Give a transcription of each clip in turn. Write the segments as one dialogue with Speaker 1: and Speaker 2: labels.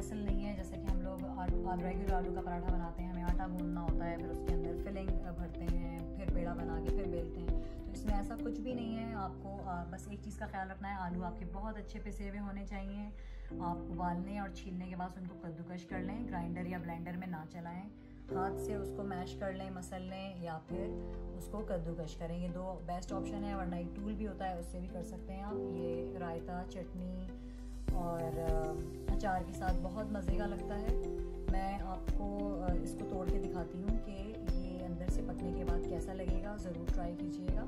Speaker 1: Hassle नहीं है। जैसे कि हम लोग रेगुलर आलू का पराठा बनाते हैं, हमें आटा गूंदना होता है, फिर उसके अंदर फिलिंग भरते हैं, फिर पेड़ा बना के फिर बेलते हैं। तो इसमें ऐसा कुछ भी नहीं है। आपको बस एक चीज़ का ख्याल रखना है, आलू आपके बहुत अच्छे पिसे हुए होने चाहिए। आप उबालने और छीलने के बाद उनको कद्दूकश कर लें, ग्राइंडर या ब्लेंडर में ना चलाएं, हाथ से उसको मैश कर लें, मसल लें, या फिर उसको कद्दूकश करें। ये दो बेस्ट ऑप्शन है। वरना एक टूल भी होता है, उससे भी कर सकते हैं आप। ये रायता, चटनी और अचार के साथ बहुत मज़े का लगता है। मैं आपको इसको तोड़ के दिखाती हूँ कि ये अंदर से पकने के बाद कैसा लगेगा। ज़रूर ट्राई कीजिएगा।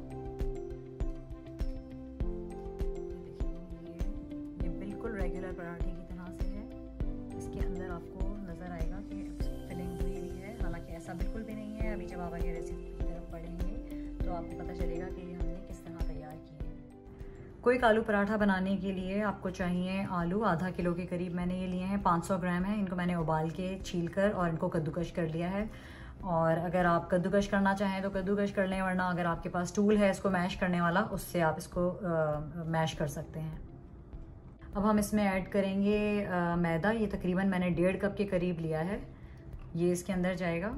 Speaker 1: ये बिल्कुल रेगुलर पराठे की तरह से है। इसके अंदर आपको नज़र आएगा कि फिलिंग हुई भी है, हालांकि ऐसा बिल्कुल भी नहीं है। अभी जब आप आगे रेसिपी की तरफ बढ़ेंगे तो आपको पता चलेगा कि हमने किस तरह तैयार किए हैं। क्विक आलू पराठा बनाने के लिए आपको चाहिए आलू आधा किलो के करीब मैंने ये लिए हैं। 500 ग्राम है। इनको मैंने उबाल के छील कर और इनको कद्दूकश कर लिया है। और अगर आप कद्दूकश करना चाहें तो कद्दूकश कर लें, वरना अगर आपके पास टूल है इसको मैश करने वाला, उससे आप इसको मैश कर सकते हैं। अब हम इसमें ऐड करेंगे मैदा। ये तकरीबन मैंने 1.5 कप के करीब लिया है। ये इसके अंदर जाएगा।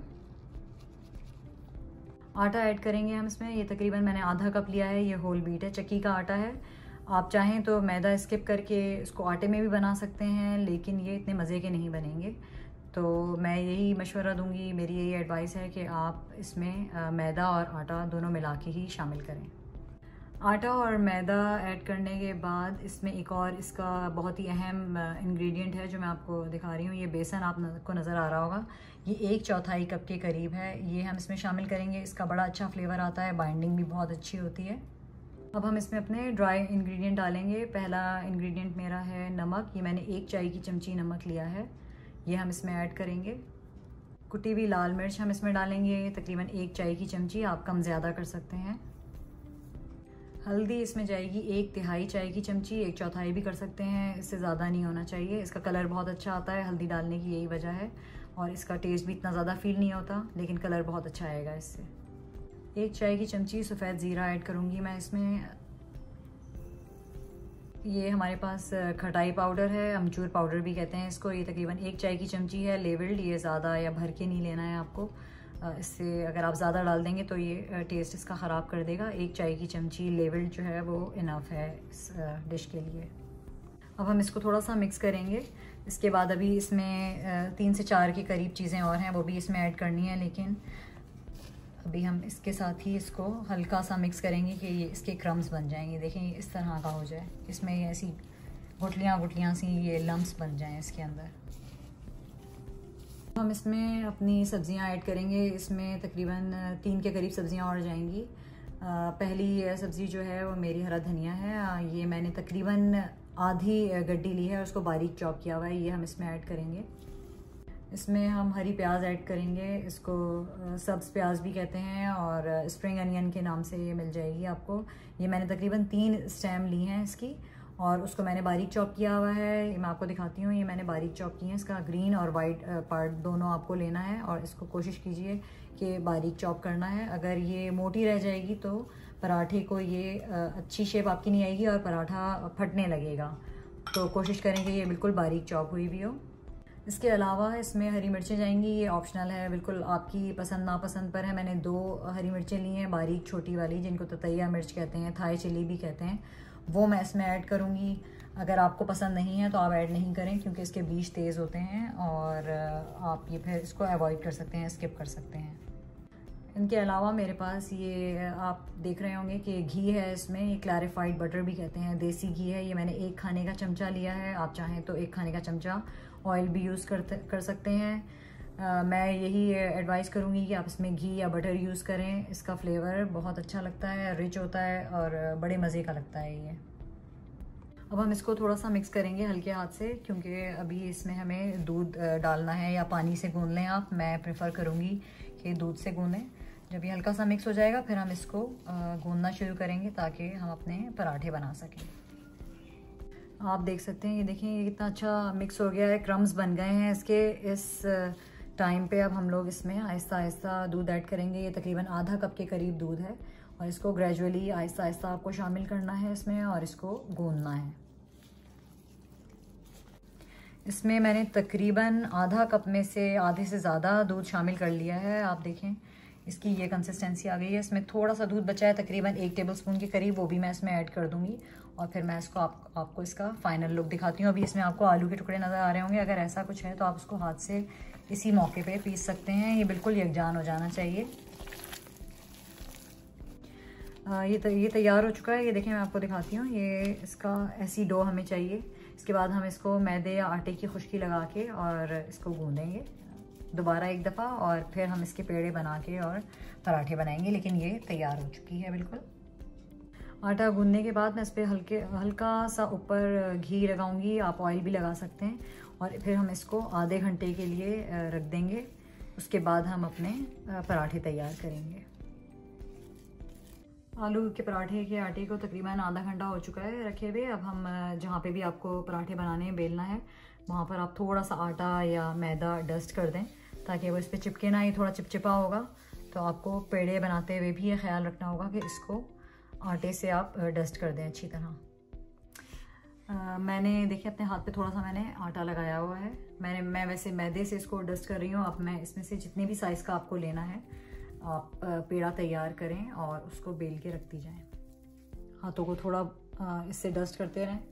Speaker 1: आटा ऐड करेंगे हम इसमें। ये तकरीबन मैंने आधा कप लिया है। ये होल व्हीट है, चक्की का आटा है। आप चाहें तो मैदा स्किप करके इसको आटे में भी बना सकते हैं, लेकिन ये इतने मज़े के नहीं बनेंगे। तो मैं यही मशवरा दूंगी, मेरी यही एडवाइस है कि आप इसमें मैदा और आटा दोनों मिला के ही शामिल करें। आटा और मैदा ऐड करने के बाद इसमें एक और इसका बहुत ही अहम इंग्रेडिएंट है जो मैं आपको दिखा रही हूँ। ये बेसन आपको नज़र आ रहा होगा। ये 1/4 कप के करीब है। ये हम इसमें शामिल करेंगे। इसका बड़ा अच्छा फ्लेवर आता है, बाइंडिंग भी बहुत अच्छी होती है। अब हम इसमें अपने ड्राई इंग्रेडिएंट डालेंगे। पहला इंग्रेडिएंट मेरा है नमक। ये मैंने 1 चाय की चमची नमक लिया है। ये हम इसमें ऐड करेंगे। कुटी हुई लाल मिर्च हम इसमें डालेंगे, तकरीबन 1 चाय की चमची। आप कम ज़्यादा कर सकते हैं। हल्दी इसमें जाएगी 1/3 चाय की चमची, 1/4 भी कर सकते हैं, इससे ज़्यादा नहीं होना चाहिए। इसका कलर बहुत अच्छा आता है हल्दी डालने की, यही वजह है। और इसका टेस्ट भी इतना ज़्यादा फील नहीं होता, लेकिन कलर बहुत अच्छा आएगा इससे। 1 चाय की चमची सफ़ेद ज़ीरा ऐड करूँगी मैं इसमें। ये हमारे पास खटाई पाउडर है, अमचूर पाउडर भी कहते हैं इसको। ये तकरीबन 1 चाय की चमची है, लेवल्ड। ये ज़्यादा या भर के नहीं लेना है आपको। इससे अगर आप ज़्यादा डाल देंगे तो ये टेस्ट इसका ख़राब कर देगा। 1 चाय की चमची लेवल्ड जो है वो इनफ है इस डिश के लिए। अब हम इसको थोड़ा सा मिक्स करेंगे। इसके बाद अभी इसमें 3 से 4 के करीब चीज़ें और हैं, वो भी इसमें ऐड करनी है, लेकिन अभी हम इसके साथ ही इसको हल्का सा मिक्स करेंगे कि ये इसके क्रम्स बन जाएंगे। देखें इस तरह का हो जाए, इसमें ऐसी गुठलियाँ गुठलियाँ सी ये लम्स बन जाएं इसके अंदर। हम इसमें अपनी सब्ज़ियाँ ऐड करेंगे। इसमें तकरीबन 3 के करीब सब्ज़ियाँ और जाएंगी। पहली सब्ज़ी जो है वो मेरी हरा धनिया है। ये मैंने तकरीबन आधी गड्डी ली है, उसको बारीक चॉप किया हुआ है। ये हम इसमें ऐड करेंगे। इसमें हम हरी प्याज ऐड करेंगे। इसको सब्ज़ प्याज भी कहते हैं और स्प्रिंग अनियन के नाम से ये मिल जाएगी आपको। ये मैंने तकरीबन 3 स्टेम ली हैं इसकी, और उसको मैंने बारीक चॉप किया हुआ है। ये मैं आपको दिखाती हूँ। ये मैंने बारीक चॉप की है। इसका ग्रीन और वाइट पार्ट दोनों आपको लेना है, और इसको कोशिश कीजिए कि बारीक चॉप करना है। अगर ये मोटी रह जाएगी तो पराठे को ये अच्छी शेप आपकी नहीं आएगी और पराठा फटने लगेगा। तो कोशिश करें कि ये बिल्कुल बारीक चॉप हुई भी हो। इसके अलावा इसमें हरी मिर्चें जाएंगी। ये ऑप्शनल है, बिल्कुल आपकी पसंद नापसंद पर है। मैंने 2 हरी मिर्चें ली हैं, बारीक छोटी वाली, जिनको ततैया मिर्च कहते हैं, थाई चिली भी कहते हैं। वो मैं इसमें ऐड करूँगी। अगर आपको पसंद नहीं है तो आप ऐड नहीं करें, क्योंकि इसके बीज तेज़ होते हैं और आप ये फिर इसको अवॉइड कर सकते हैं, स्किप कर सकते हैं। इनके अलावा मेरे पास ये आप देख रहे होंगे कि घी है इसमें। ये क्लैरिफाइड बटर भी कहते हैं, देसी घी है। ये मैंने 1 खाने का चमचा लिया है। आप चाहें तो 1 खाने का चमचा ऑयल भी यूज़ कर सकते हैं। मैं यही एडवाइस करूँगी कि आप इसमें घी या बटर यूज़ करें। इसका फ्लेवर बहुत अच्छा लगता है, रिच होता है और बड़े मज़े का लगता है ये। अब हम इसको थोड़ा सा मिक्स करेंगे हल्के हाथ से, क्योंकि अभी इसमें हमें दूध डालना है, या पानी से गूंद लें आप। मैं प्रेफर करूँगी कि दूध से गूंदें। जब ये हल्का सा मिक्स हो जाएगा फिर हम इसको गूंदना शुरू करेंगे, ताकि हम अपने पराठे बना सकें। आप देख सकते हैं, ये देखें ये कितना अच्छा मिक्स हो गया है, क्रम्स बन गए हैं इसके। इस टाइम पे अब हम लोग इसमें आहिस्ता आहिस्ता दूध ऐड करेंगे। ये तकरीबन आधा कप के करीब दूध है, और इसको ग्रेजुअली आहिस्ता आहिस्ता आपको शामिल करना है इसमें, और इसको गूंदना है। इसमें मैंने तकरीबन आधा कप में से आधे से ज़्यादा दूध शामिल कर लिया है। आप देखें इसकी ये कंसिस्टेंसी आ गई है। इसमें थोड़ा सा दूध बचा है तकरीबन 1 टेबलस्पून के करीब, वो भी मैं इसमें ऐड कर दूंगी और फिर मैं इसको आपको इसका फाइनल लुक दिखाती हूँ। अभी इसमें आपको आलू के टुकड़े नज़र आ रहे होंगे, अगर ऐसा कुछ है तो आप उसको हाथ से इसी मौके पे पीस सकते हैं। ये बिल्कुल यकजान हो जाना चाहिए। ये तैयार हो चुका है। ये देखें मैं आपको दिखाती हूँ, ये इसका ऐसी डो हमें चाहिए। इसके बाद हम इसको मैदे या आटे की खुश्की लगा के और इसको गूंदेंगे दोबारा एक दफ़ा, और फिर हम इसके पेड़े बना के और पराठे बनाएंगे। लेकिन ये तैयार हो चुकी है बिल्कुल। आटा गूंदने के बाद मैं इस पर हल्का सा ऊपर घी लगाऊंगी, आप ऑयल भी लगा सकते हैं, और फिर हम इसको आधे घंटे के लिए रख देंगे। उसके बाद हम अपने पराठे तैयार करेंगे। आलू के पराठे के आटे को तकरीबन आधा घंटा हो चुका है रखे हुए। अब हम जहाँ पे भी आपको पराठे बनाने बेलना है वहाँ पर आप थोड़ा सा आटा या मैदा डस्ट कर दें ताकि वो इस पर चिपके ना। ये थोड़ा चिपचिपा होगा तो आपको पेड़े बनाते हुए भी ये ख्याल रखना होगा कि इसको आटे से आप डस्ट कर दें अच्छी तरह। मैंने देखिए अपने हाथ पे थोड़ा सा मैंने आटा लगाया हुआ है। मैं वैसे मैदे से इसको डस्ट कर रही हूँ। अब मैं इसमें से जितने भी साइज़ का आपको लेना है आप पेड़ा तैयार करें और उसको बेल के रखती जाएं। हाथों को थोड़ा इससे डस्ट करते रहें।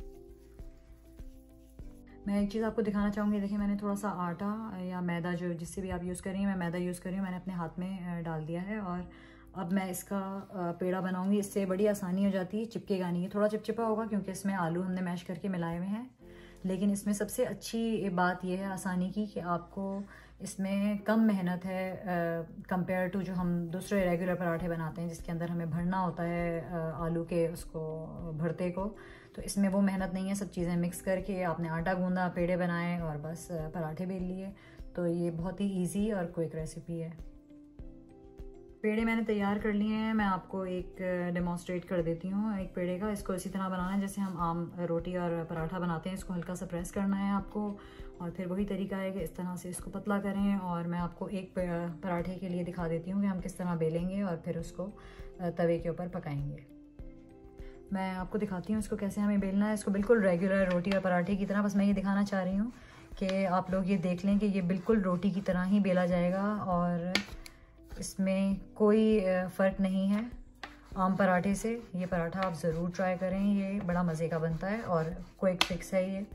Speaker 1: मैं एक चीज़ आपको दिखाना चाहूँगी। देखिए मैंने थोड़ा सा आटा या मैदा, जो जिससे भी आप यूज़ कर रही हैं, मैं मैदा यूज़ कर रही हूँ, मैंने अपने हाथ में डाल दिया है और अब मैं इसका पेड़ा बनाऊँगी। इससे बड़ी आसानी हो जाती है, चिपकेगा नहीं। थोड़ा चिपचिपा होगा क्योंकि इसमें आलू हमने मैश करके मिलाए हुए हैं, लेकिन इसमें सबसे अच्छी बात यह है आसानी की कि आपको इसमें कम मेहनत है कंपेयर टू जो हम दूसरे रेगुलर पराठे बनाते हैं जिसके अंदर हमें भरना होता है आलू के उसको भरते को। तो इसमें वो मेहनत नहीं है। सब चीज़ें मिक्स करके आपने आटा गूंदा, पेड़े बनाए और बस पराठे बेल लिए। तो ये बहुत ही इजी और क्विक रेसिपी है। पेड़े मैंने तैयार कर लिए हैं। मैं आपको एक डेमोन्स्ट्रेट कर देती हूँ एक पेड़े का। इसको इसी तरह बनाना है जैसे हम आम रोटी और पराठा बनाते हैं। इसको हल्का सा प्रेस करना है आपको, और फिर वही तरीका है कि इस तरह से इसको पतला करें। और मैं आपको एक पराठे के लिए दिखा देती हूँ कि हम किस तरह बेलेंगे और फिर उसको तवे के ऊपर पकाएंगे। मैं आपको दिखाती हूँ इसको कैसे हमें बेलना है। इसको बिल्कुल रेगुलर रोटी और पराठे की तरह, बस मैं ये दिखाना चाह रही हूँ कि आप लोग ये देख लें कि ये बिल्कुल रोटी की तरह ही बेला जाएगा और इसमें कोई फ़र्क नहीं है आम पराठे से। ये पराठा आप ज़रूर ट्राई करें, ये बड़ा मज़े का बनता है और क्विक फिक्स है। ये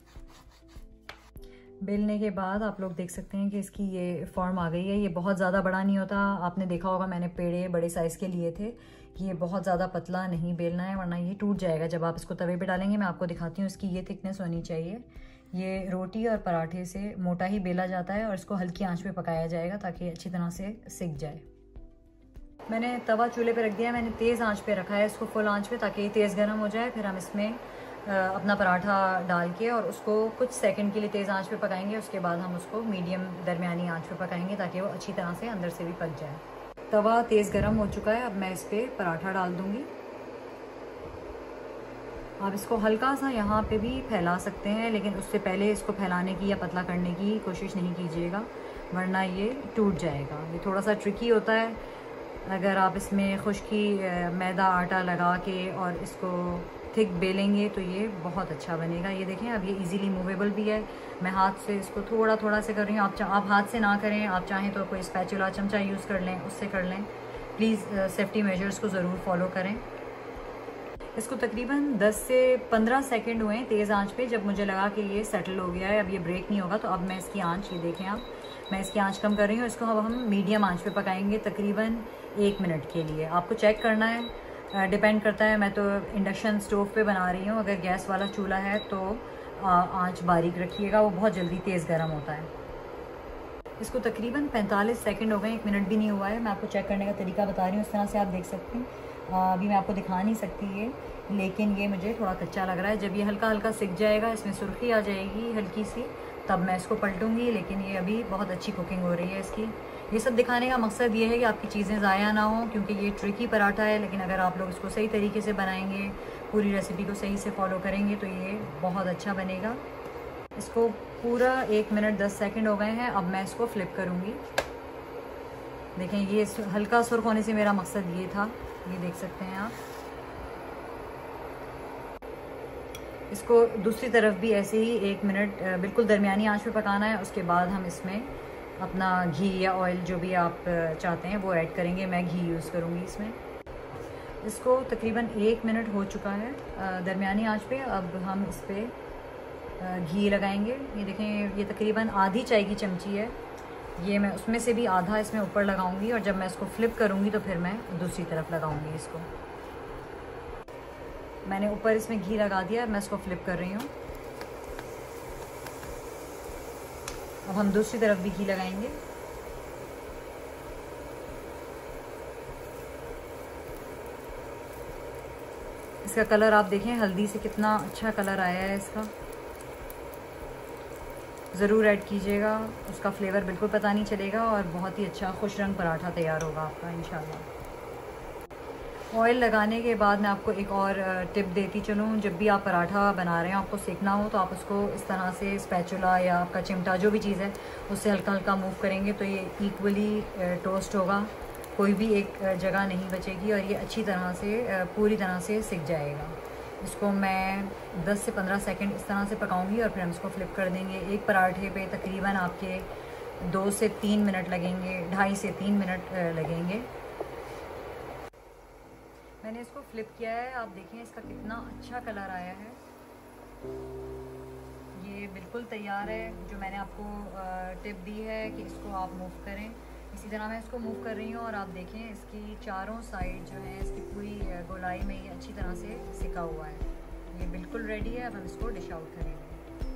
Speaker 1: बेलने के बाद आप लोग देख सकते हैं कि इसकी ये फॉर्म आ गई है। ये बहुत ज़्यादा बड़ा नहीं होता। आपने देखा होगा मैंने पेड़े बड़े साइज़ के लिए थे। ये बहुत ज़्यादा पतला नहीं बेलना है वरना ये टूट जाएगा जब आप इसको तवे पे डालेंगे। मैं आपको दिखाती हूँ इसकी ये थिकनेस होनी चाहिए। ये रोटी और पराठे से मोटा ही बेला जाता है और इसको हल्की आंच पे पकाया जाएगा ताकि अच्छी तरह से सिक जाए। मैंने तवा चूल्हे पे रख दिया है। मैंने तेज़ आंच पे रखा है इसको, फुल आंच पे, ताकि ये तेज़ गर्म हो जाए। फिर हम इसमें अपना पराठा डाल के और उसको कुछ सेकंड के लिए तेज़ आंच पे पकाएंगे। उसके बाद हम उसको मीडियम दरमियानी आंच पे पकाएंगे ताकि वो अच्छी तरह से अंदर से भी पक जाए। तवा तेज़ गर्म हो चुका है। अब मैं इस पर पराठा डाल दूँगी। आप इसको हल्का सा यहाँ पे भी फैला सकते हैं, लेकिन उससे पहले इसको फैलाने की या पतला करने की कोशिश नहीं कीजिएगा वरना ये टूट जाएगा। ये थोड़ा सा ट्रिकी होता है। अगर आप इसमें खुश्की मैदा आटा लगा के और इसको थिक बेलेंगे तो ये बहुत अच्छा बनेगा। ये देखें अब ये इजीली मूवेबल भी है। मैं हाथ से इसको थोड़ा थोड़ा से कर रही हूँ। आप हाथ से ना करें, आप चाहें तो कोई स्पैचुला चमचा यूज़ कर लें, उससे कर लें। प्लीज़ सेफ्टी मेजर्स को ज़रूर फॉलो करें। इसको तकरीबन 10 से 15 सेकंड हुए हैं तेज़ आंच पे। जब मुझे लगा कि ये सेटल हो गया है, अब ये ब्रेक नहीं होगा, तो अब मैं इसकी आंच, ये देखें आप, मैं इसकी आंच कम कर रही हूँ। इसको अब हम मीडियम आंच पे पकाएंगे तकरीबन 1 मिनट के लिए। आपको चेक करना है, डिपेंड करता है। मैं तो इंडक्शन स्टोव पे बना रही हूँ। अगर गैस वाला चूल्हा है तो आंच बारीक रखिएगा, वो बहुत जल्दी तेज़ गर्म होता है। इसको तकरीबन 45 सेकंड हो गए, 1 मिनट भी नहीं हुआ है। मैं आपको चेक करने का तरीका बता रही हूँ। इस तरह से आप देख सकते हैं। अभी मैं आपको दिखा नहीं सकती ये, लेकिन ये मुझे थोड़ा कच्चा लग रहा है। जब ये हल्का हल्का सिक जाएगा, इसमें सुर्खी आ जाएगी हल्की सी, तब मैं इसको पलटूंगी। लेकिन ये अभी बहुत अच्छी कुकिंग हो रही है इसकी। ये सब दिखाने का मकसद ये है कि आपकी चीज़ें ज़ाया ना हो, क्योंकि ये ट्रिकी पराठा है। लेकिन अगर आप लोग इसको सही तरीके से बनाएंगे, पूरी रेसिपी को सही से फॉलो करेंगे, तो ये बहुत अच्छा बनेगा। इसको पूरा 1 मिनट 10 सेकंड हो गए हैं। अब मैं इसको फ्लिप करूँगी। देखें ये हल्का सुर्ख होने से मेरा मकसद ये था। ये देख सकते हैं आप। इसको दूसरी तरफ भी ऐसे ही 1 मिनट बिल्कुल दरमियानी आंच पे पकाना है। उसके बाद हम इसमें अपना घी या ऑयल जो भी आप चाहते हैं वो ऐड करेंगे। मैं घी यूज़ करूँगी इसमें। इसको तकरीबन 1 मिनट हो चुका है दरमियानी आंच पे। अब हम इस पर घी लगाएंगे। ये देखें, ये तकरीबन आधी चाय की चमची है। ये मैं उसमें से भी आधा इसमें ऊपर लगाऊंगी और जब मैं इसको फ्लिप करूँगी तो फिर मैं दूसरी तरफ लगाऊंगी इसको। मैंने ऊपर इसमें घी लगा दिया, मैं इसको फ्लिप कर रही हूँ। अब हम दूसरी तरफ भी घी लगाएंगे। इसका कलर आप देखें, हल्दी से कितना अच्छा कलर आया है इसका। ज़रूर ऐड कीजिएगा, उसका फ्लेवर बिल्कुल पता नहीं चलेगा और बहुत ही अच्छा खुश रंग पराठा तैयार होगा आपका इंशाल्लाह। ऑयल लगाने के बाद मैं आपको एक और टिप देती चलूँ। जब भी आप पराठा बना रहे हैं, आपको सेकना हो तो आप उसको इस तरह से स्पैचुला या आपका चिमटा जो भी चीज़ है उससे हल्का हल्का मूव करेंगे तो ये इक्वली टोस्ट होगा, कोई भी एक जगह नहीं बचेगी और ये अच्छी तरह से पूरी तरह से सिक जाएगा। इसको मैं 10 से 15 सेकंड इस तरह से पकाऊंगी और फिर हम इसको फ्लिप कर देंगे। एक पराठे पे तकरीबन आपके 2 से 3 मिनट लगेंगे, 2.5 से 3 मिनट लगेंगे। मैंने इसको फ्लिप किया है, आप देखें इसका कितना अच्छा कलर आया है। ये बिल्कुल तैयार है। जो मैंने आपको टिप दी है कि इसको आप मूव करें, इसी तरह मैं इसको मूव कर रही हूँ और आप देखें इसकी चारों साइड जो है इसकी पूरी गोलाई में ये अच्छी तरह से सिका हुआ है। ये बिल्कुल रेडी है। अब हम इसको डिश आउट करेंगे।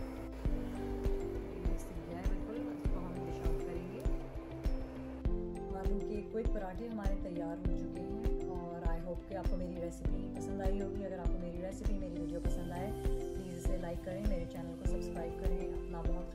Speaker 1: ये सिक गया है बिल्कुल, इसको हम डिश आउट करेंगे। आलू के क्विक पराठे हमारे तैयार हो चुके हैं और आई होप कि आपको मेरी रेसिपी पसंद आई होगी। अगर आपको मेरी रेसिपी, मेरी वीडियो पसंद आए, प्लीज़ इसे लाइक करें, मेरे चैनल को सब्सक्राइब करें। अपना बहुत